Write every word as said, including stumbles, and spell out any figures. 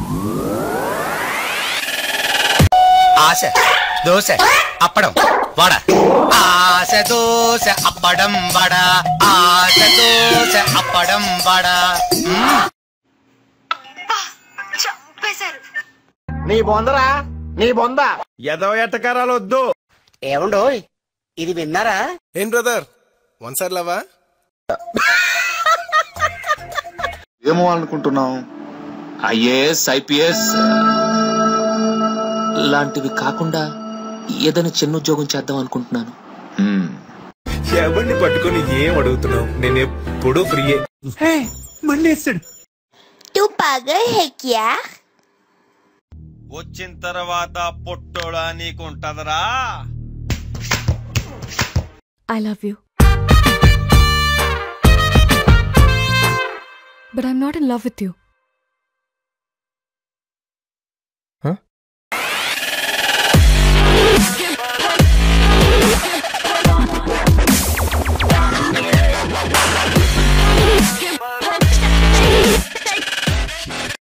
ఆశ దోశ అప్పడం వడ ఆశ దోశ అప్పడం వడ ఆశ దోశ అప్పడం వడ చంపేశారు. నీ బొందరా నీ బొంద ఎదో ఎట్టకారాలు వద్దు. ఏమండో ఇది విన్నారా? ఏం బ్రదర్ వన్ సైడ్ లవా? ఏమో అనుకుంటున్నావు? ఐఏఎస్ ఐపీఎస్ లాంటివి కాకుండా ఏదైనా చిన్న ఉద్యోగం చేద్దాం అనుకుంటున్నాను. ఎవరిని పట్టుకొని ఏం అడుగుతున్నావు? నేను ఎప్పుడు ఫ్రీయే. తూ పాగల్ హై క్యా? వచ్చిన తర్వాత పొట్టోడా నీకు ఉంటదరా? I love you. But I'm not in love with you.